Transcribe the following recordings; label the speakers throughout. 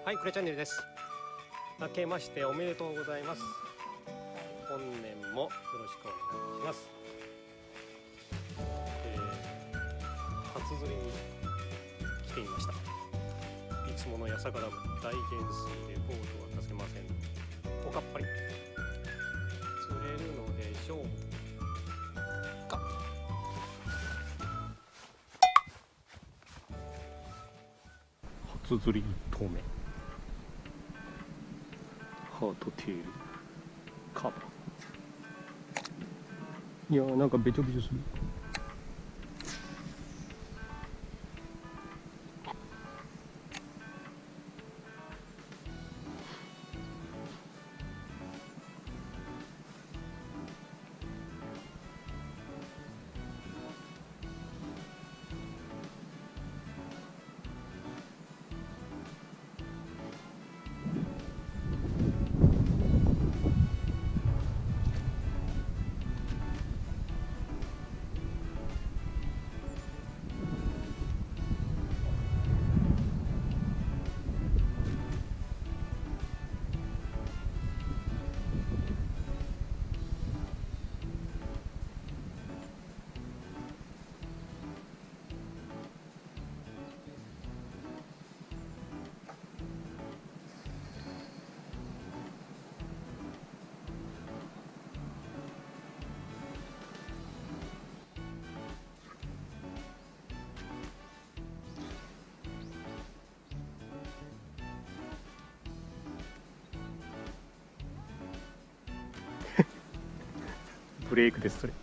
Speaker 1: はい、クレチャンネルです。明けましておめでとうございます。本年もよろしくお願いします。初釣りに来てみました。いつもの八坂ダム大減水でボートは出せません。おかっぱり釣れるのでしょうか。初釣り1投目、ハートテールカバー。いやー、なんかべちょべちょする。ブレイクですそれ。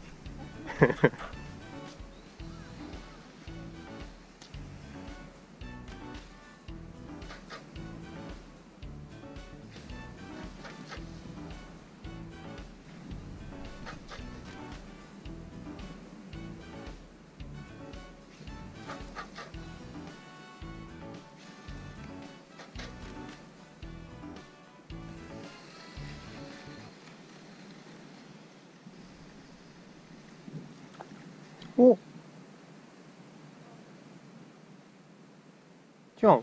Speaker 1: お、じゃん。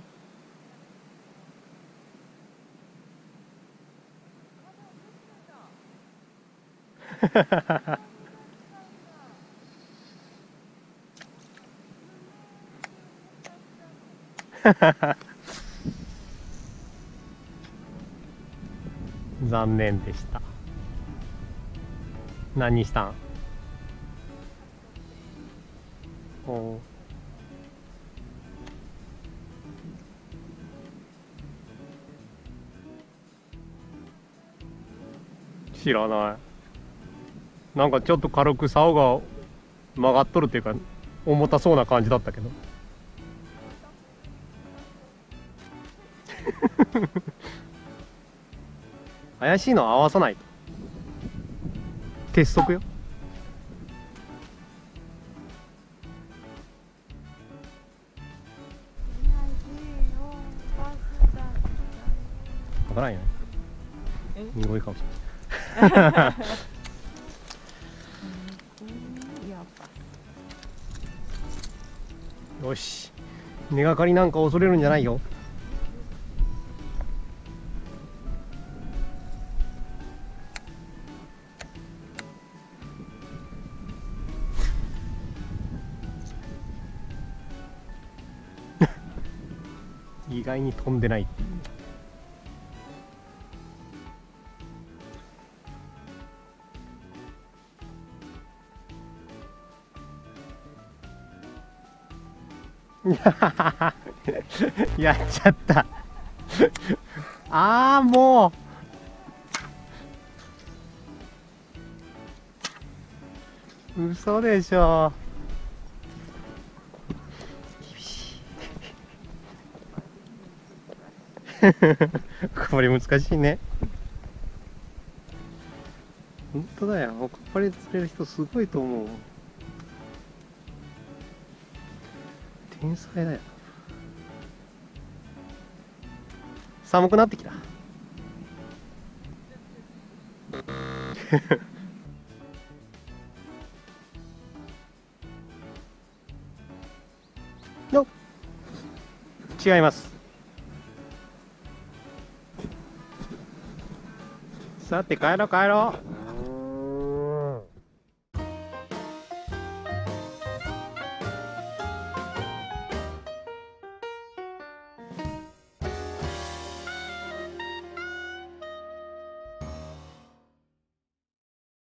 Speaker 1: 残念でした。何したん？お、知らない。なんかちょっと軽く竿が曲がっとるっていうか重たそうな感じだったけど。怪しいのは合わさないと。鉄則よ。わからんよね。濁いかもしれない。よし、根がかりなんか恐れるんじゃないよ。意外に飛んでないっていう。やっちゃった。ああ、もう嘘でしょ。厳しい。これ難しいね。本当だよ、おかっぱり釣れる人すごいと思う。天才だよ。寒くなってきた。よっ、違います。
Speaker 2: さて帰ろう帰ろう。